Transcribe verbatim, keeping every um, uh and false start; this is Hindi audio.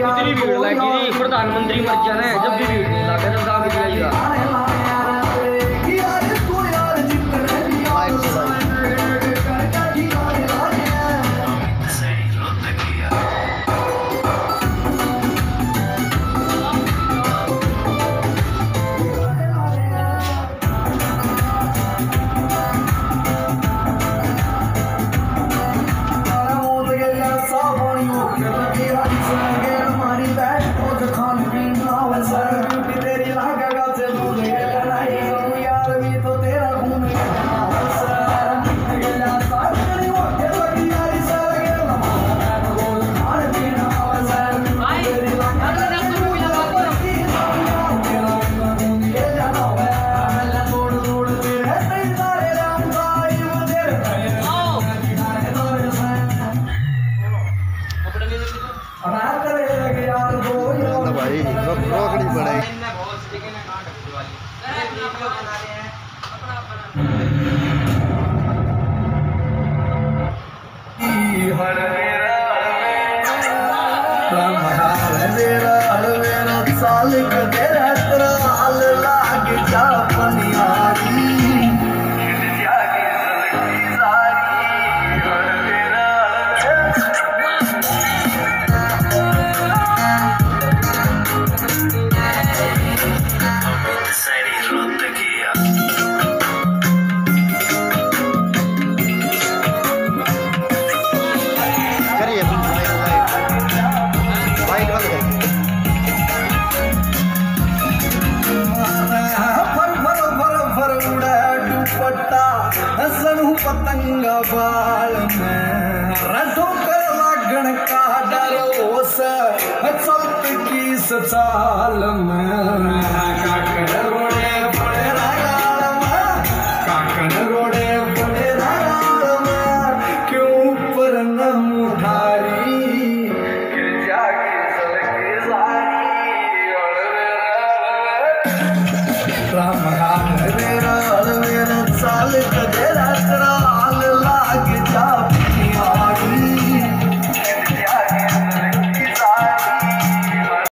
कितनी भीड़ लगी थी, प्रधानमंत्री मर जाना है जब भी भीड़ नहीं लगा जब दाम दिया भाई रोकड़ी पड़ेगी। पतंगा बाल में रधो कर लागण का डर ओस चलत की साल में काकड़ रोड़े बड़े रागाल में काकड़ रोड़े बड़े रागाल में क्यों पर न मुठारी गिर जाके सलके सारी राम राम मेरा मेरा साल तेरा तेरा